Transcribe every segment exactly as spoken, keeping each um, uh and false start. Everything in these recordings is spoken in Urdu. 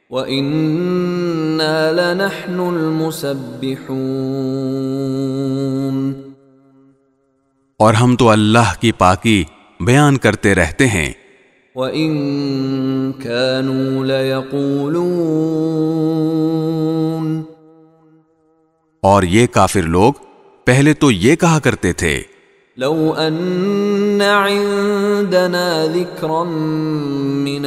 وَإِنَّا لَنَحْنُ الْمُسَبِّحُونَ، اور ہم تو اللہ کی پاکی بیان کرتے رہتے ہیں۔ وَإِن كَانُوا لَيَقُولُونَ، اور یہ کافر لوگ پہلے تو یہ کہا کرتے تھے، لَوْ أَنَّ عِندَنَا ذِكْرًا مِّنَ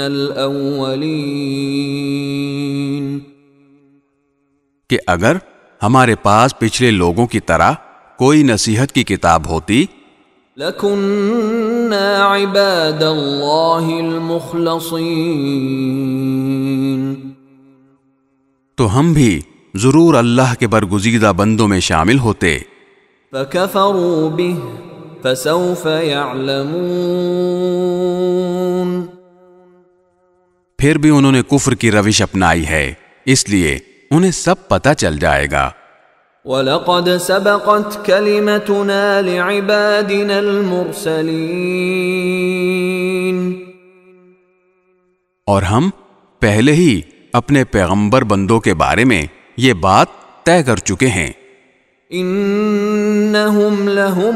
الْأَوَّلِينَ، کہ اگر ہمارے پاس پچھلے لوگوں کی طرح کوئی نصیحت کی کتاب ہوتی، لَكُنَّا عِبَادَ اللَّهِ الْمُخْلَصِينَ، تو ہم بھی ضرور اللہ کے برگزیدہ بندوں میں شامل ہوتے۔ فَكَفَرُوا بِهِ فَسَوْفَ يَعْلَمُونَ، پھر بھی انہوں نے کفر کی روش اپنائی ہے، اس لیے انہیں سب پتہ چل جائے گا۔ وَلَقَدْ سَبَقَتْ كَلِمَتُنَا لِعِبَادِنَا الْمُرْسَلِينَ، اور ہم پہلے ہی اپنے پیغمبر بندوں کے بارے میں یہ بات طے کر چکے ہیں۔ إِنَّهُمْ لَهُمُ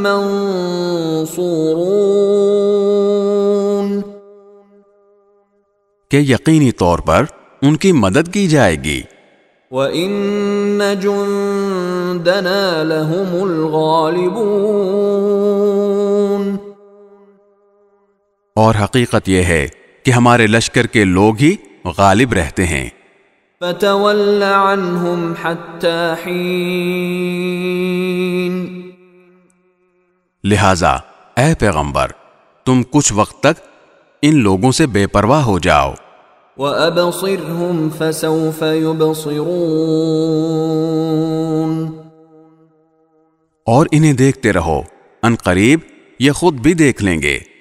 الْمَنصُورُونَ، کہ یقینی طور پر ان کی مدد کی جائے گی۔ وَإِنَّ جُندَنَا لَهُمُ الْغَالِبُونَ، اور حقیقت یہ ہے کہ ہمارے لشکر کے لوگ ہی غالب رہتے ہیں۔ فَتَوَلَّ عَنْهُمْ حَتَّى حِينٍ، لہذا اے پیغمبر تم کچھ وقت تک ان لوگوں سے بے پرواہ ہو جاؤ۔ وَأَبْصِرْهُمْ فَسَوْفَ يُبْصِرُونَ، اور انہیں دیکھتے رہو، ان قریب یہ خود بھی دیکھ لیں گے۔